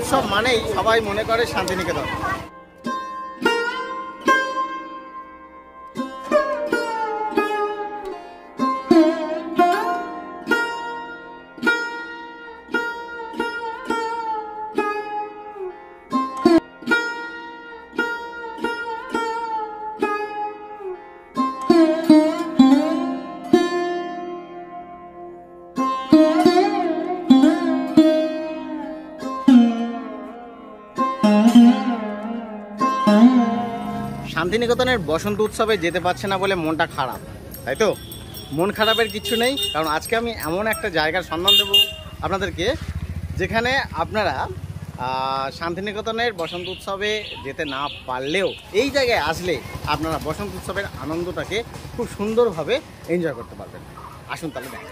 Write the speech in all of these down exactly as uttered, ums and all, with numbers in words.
উৎসব মানেই সবাই মনে করে শান্তিনিকেতন। শান্তিনিকেতনের বসন্ত উৎসবে যেতে পারছে না বলে মনটা খারাপ, তাই তো? মন খারাপের কিছু নেই, কারণ আজকে আমি এমন একটা জায়গার সন্ধান দেব আপনাদেরকে যেখানে আপনারা শান্তিনিকেতনের বসন্ত উৎসবে যেতে না পারলেও এই জায়গায় আসলে আপনারা বসন্ত উৎসবের আনন্দটাকে খুব সুন্দরভাবে এনজয় করতে পারবেন। আসুন তাহলে দেখেন।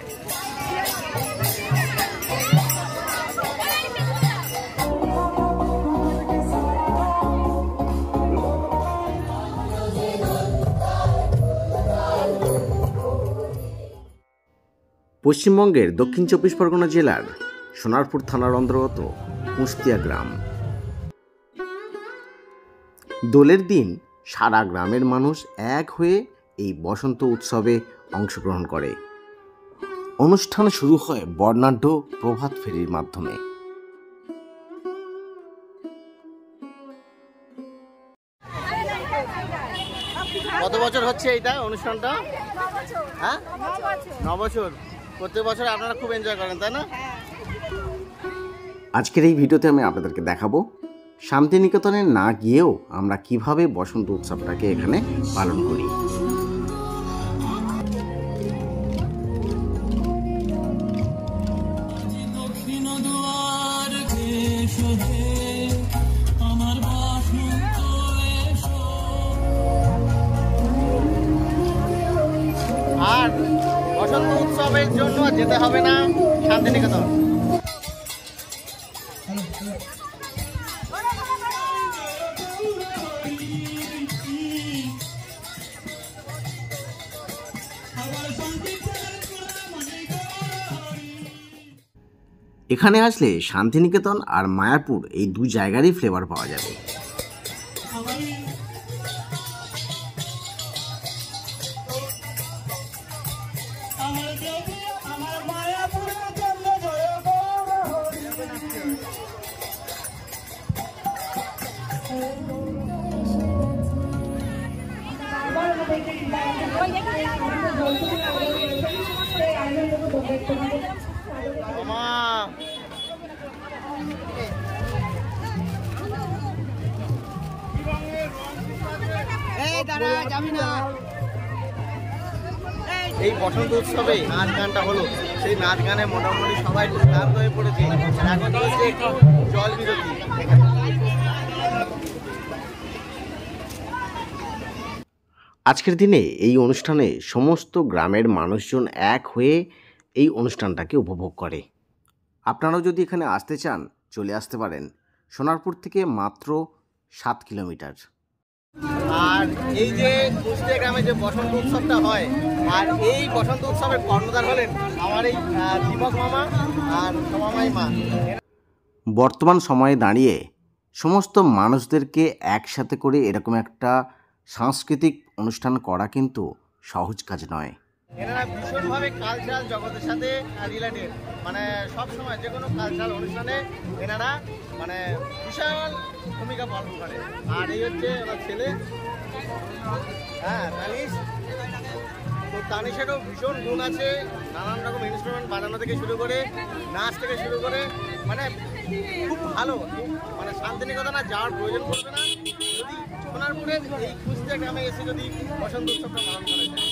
পশ্চিমবঙ্গের দক্ষিণ চব্বিশ পরগনা জেলার সোনারপুর থানার অন্তর্গত কুষ্টিয়া গ্রাম। দোলের দিন সারা গ্রামের মানুষ এক হয়ে এই বসন্ত উৎসবে অংশগ্রহণ করে। অনুষ্ঠান শুরু হয় বর্ণাঢ্য প্রভাত ফেরির মাধ্যমে। কত বছর হচ্ছে এইটা অনুষ্ঠানটা? হ্যাঁ, ন বছর। প্রত্যেক বছর আপনারা খুব এনজয় করেন, তাই না? আজকের এই ভিডিওতে আমি আপনাদেরকে দেখাবো শান্তিনিকেতনে না গিয়েও আমরা কিভাবে বসন্ত উৎসবটাকে এখানে পালন করি। আর বসন্ত উৎসবের জন্য যেতে হবে না শান্তিনিকেতন। এখানে আসলে শান্তিনিকেতন আর মায়াপুর এই দু জায়গারই ফ্লেভার পাওয়া যাবে। এই বসন্ত উৎসবে নাচ গানটা হলো, সেই নাচ গানে মোটামুটি সবাই ক্লান্ত হয়ে পড়েছে। এখন হচ্ছে একটু জল বিরতি। আজকের দিনে এই অনুষ্ঠানে সমস্ত গ্রামের মানুষজন এক হয়ে এই অনুষ্ঠানটাকে উপভোগ করে। আপনারাও যদি এখানে আসতে চান চলে আসতে পারেন। সোনারপুর থেকে মাত্র সাত কিলোমিটার। আর এই যে কুষ্টিয়া গ্রামে যে বসন্ত উৎসবটা হয়, আর এই বসন্ত উৎসবের কর্ণধার হলেন আমার এই দীপক মামা আর সমামাই মা। বর্তমান সময়ে দাঁড়িয়ে সমস্ত মানুষদেরকে একসাথে করে এরকম একটা সাংস্কৃতিক অনুষ্ঠান করা কিন্তু সহজ কাজ নয়। এনারা ভীষণভাবে কালচারাল জগতের সাথে রিলেটেড, মানে সবসময় যে কোনো কালচারাল অনুষ্ঠানে এনারা মানে বিশাল ভূমিকা পালন করে। আর এই হচ্ছে আমার ছেলে, হ্যাঁ তানিশ। তো তানিশেরও ভীষণ গুণ আছে, নানান রকম ইনস্ট্রুমেন্ট বাজানো থেকে শুরু করে নাচ থেকে শুরু করে, মানে খুব ভালো। মানে শান্তিনিকেতন আর যাওয়ার প্রয়োজন পড়বে না যদি সোনারপুরের এই কুষ্টিয়া গ্রামে এসে যদি বসন্ত উৎসবটা পালন করা যায়।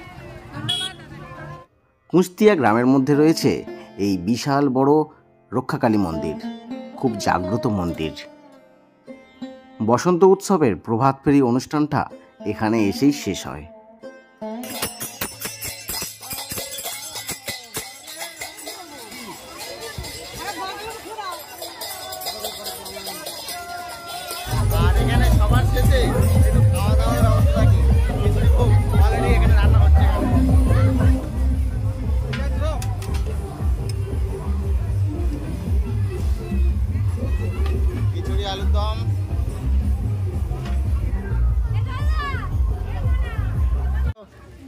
কুষ্টিয়া গ্রামের মধ্যে রয়েছে এই বিশাল বড় রক্ষাকালী মন্দির, খুব জাগ্রত মন্দির। বসন্ত উৎসবের প্রভাত ফেরি অনুষ্ঠানটা এখানে এসেই শেষ হয়। আর এখানে সবার শেষে একটু খাওয়া দাওয়ার ব্যবস্থা থাকে। খিচুড়ি খুব অলরেডি এখানে রান্না হচ্ছে।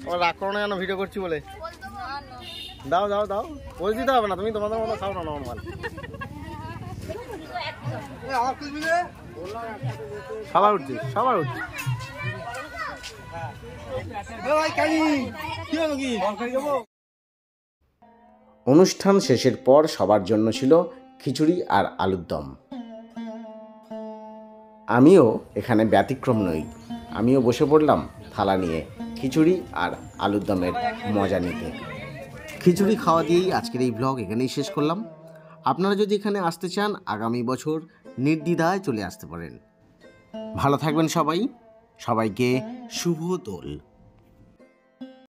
ওরা রাগ করো না কেন ভিডিও করছি বলে? দাও দাও দাও, পোজ দিতে হবে না, তুমি তোমাদের মতো খাও না নর্মাল। সবার উঠছি সবার উঠছি। অনুষ্ঠান শেষের পর সবার জন্য ছিল খিচুড়ি আর আলুর দম। আমিও এখানে ব্যতিক্রম নই, আমিও বসে পড়লাম থালা নিয়ে খিচুড়ি আর আলুর দমের মজা নিতে। খিচুড়ি খাওয়া দিয়েই আজকের এই ব্লগ এখানেই শেষ করলাম। আপনারা যদি এখানে আসতে চান আগামী বছর নির্দ্বিধায় চলে আসতে পারেন। ভালো থাকবেন সবাই, সবাইকে শুভ দোল।